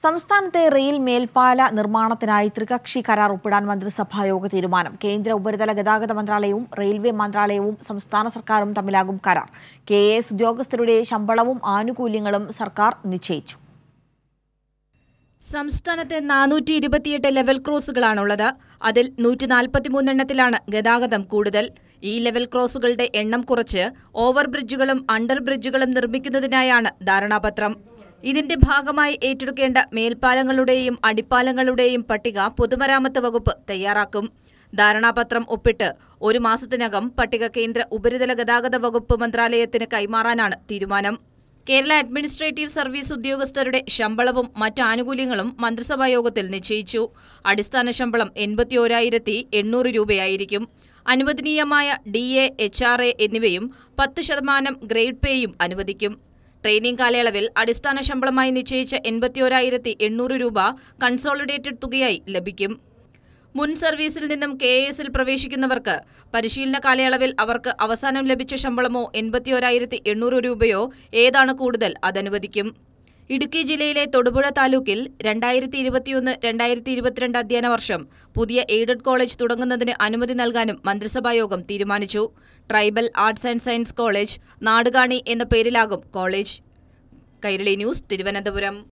സംസ്ഥാനത്തെ റെയിൽ മേൽപ്പാല നിർമ്മാണത്തിനായി ത്രികക്ഷി കരാർ ഒപ്പിടാൻ മന്ത്രിസഭായോഗ തീരുമാനം. കേന്ദ്ര ഉപരിതല ഗതാഗത മന്ത്രാലയവും റെയിൽവേ മന്ത്രാലയവും സംസ്ഥാന സർക്കാരും തമ്മിലാകും കരാർ. KAS ഉദ്യോഗസ്ഥരുടെ ശമ്പളവും ആനുകൂല്യങ്ങളും സർക്കാർ നിശ്ചയിച്ചു. സംസ്ഥാനത്ത് 428 ലെവൽ ക്രോസുകളാണുള്ളത്. അതിൽ 143 എണ്ണത്തിലാണ് ഗതാഗതം കൂടുതൽ. ഈ ലെവൽ ക്രോസുകളുടെ എണ്ണം കുറച്ച് ഓവർ ബ്രിഡ്ജുകളും അണ്ടർ ബ്രിഡ്ജുകളും നിർമ്മിക്കുന്നതിനായാണ് ധാരണാപത്രം. ഇതിന്റെ ഭാഗമായി ഏറ്റെടുക്കേണ്ട മേൽപ്പാലങ്ങളുടെയും അടിപ്പാലങ്ങളുടെയും പട്ടിക പൊതുമരാമത്ത് വകുപ്പ് തയ്യാറാക്കും. ധാരണാപത്രം ഒപ്പിട്ട് 1 മാസത്തിനകം പട്ടിക കേന്ദ്ര ഉപരിതല ഗതാഗത വകുപ്പ് മന്ത്രാലയത്തിന് കൈമാറാനാണ് തീരുമാനം. കേരള അഡ്മിനിസ്ട്രേറ്റീവ് സർവീസ് ഉദ്യോഗസ്ഥരുടെ ശമ്പളവും മറ്റ് ആനുകൂല്യങ്ങളും മന്ത്രിസഭായോഗത്തിൽ നിശ്ചയിച്ചു. അടിസ്ഥാന ശമ്പളം 81,800 രൂപയായിരിക്കും. അനുവദനീയമായ DA, HRA എന്നിവയും 10% ഗ്രേഡ് പേയും അനുവദിക്കും. ട്രെയിനിംഗ് കാലയളവിൽ അടിസ്ഥാന ശമ്പളമായി നിശ്ചയിച്ച 81,800 രൂപ കൺസോളിഡേറ്റഡ് തുകയായി ലഭിക്കും. മുൻ സർവീസിൽ നിന്നും KASൽ പ്രവേശിക്കുന്നവർക്ക് പരിശീലന കാലയളവിൽ അവർക്ക് അവസാനം ലഭിച്ച ശമ്പളമോ 81,800 രൂപയോ ഏതാണ് കൂടുതൽ അതനുവദിക്കും. ഇടുക്കി ജില്ലയിലെ തൊടുപുഴ താലൂക്കിൽ 2021-2022 അധ്യയന വർഷം പുതിയ എയ്ഡഡ് കോളേജ് തുടങ്ങുന്നതിന് അനുമതി നൽകാനും മന്ത്രിസഭായോഗം തീരുമാനിച്ചു. Tribal arts and science college Nadukani എന്ന പേരിലാകും കോളേജ്. കൈരളി ന്യൂസ്, തിരുവനന്തപുരം.